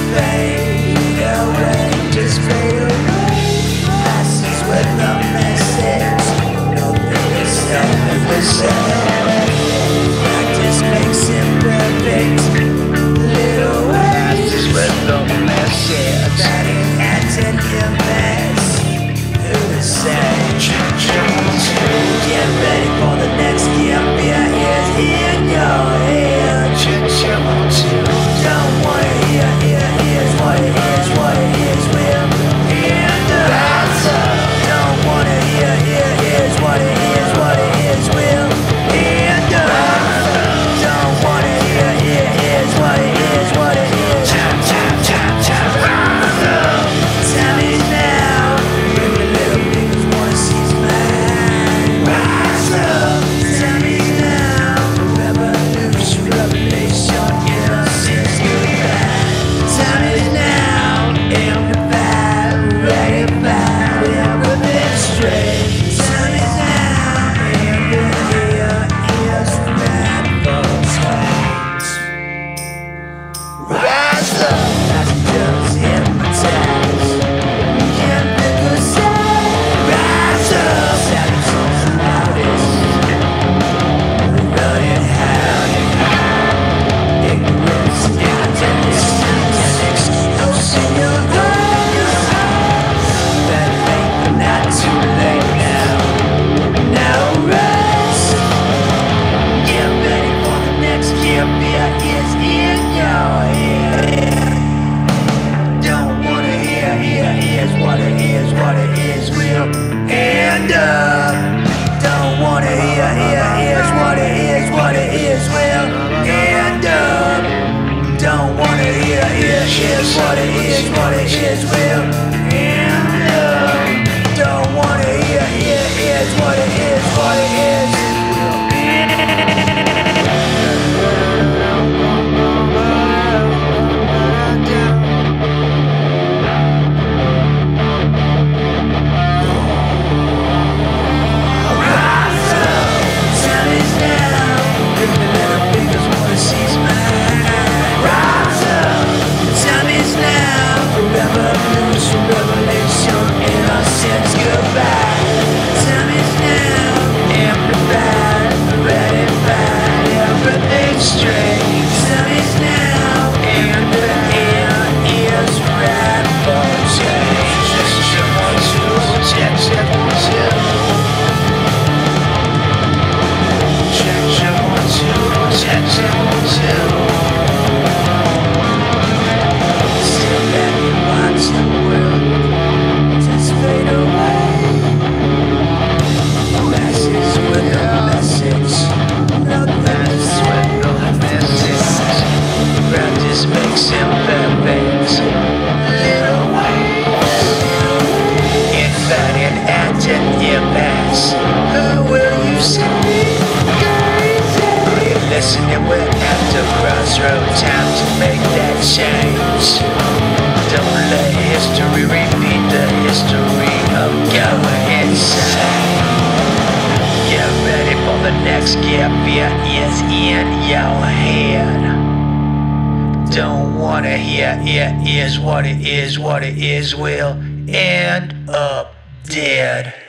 fade away, just fade away. Passes with the message, nothing is stopping the same. Practice makes it perfect. Little passes with the message, that it adds in your mess. Who to say? Get ready for the next game. Your ears in your head. Don't wanna hear what it is, what it is, will end up. Don't wanna hear what it is, what it is, will end up. Don't wanna hear what it is, what it is. Time is now. Bring the little fingers, wanna see mine. Rise up. Time is now. Revolution, revelation, innocence, goodbye. Time is now. Amplified, rectified, everything straight. Time is now. And your ear is ready for swings. Rise up. Passengers hypnotized. Can't pick a side. Rise up. Savage on the loudest. Running high. Ignorance, ignorance, excuse in your eyes. Better late but not too late now. Now rise. Get ready for the next year. Fear is in your head. Don't wanna hear what it is, what it is, will end up. Don't wanna hear what it is, what it is, will end up. Don't wanna hear what it is, what it is, will end up. Don't wanna hear what it is, what it is, will end revelation, innocence, goodbye. Time is now, amplified, ratified, everything straight. Time is now, and the air is right for change. Check, 1, 2, check, 1, 2. Check, 1, 2, check, 1, 2. Sit back and watch the world just fade away. Masses with no message, nothing is with no message. Practice makes him perfect. Little ways, invited at an impasse. Who will you see? Are you listening? We're at the crossroad. Time to make that change. Don't let history repeat the history of going insane. Get ready for the next gear. Fear is in your head. Don't wanna hear what it is, what it is, will end up dead.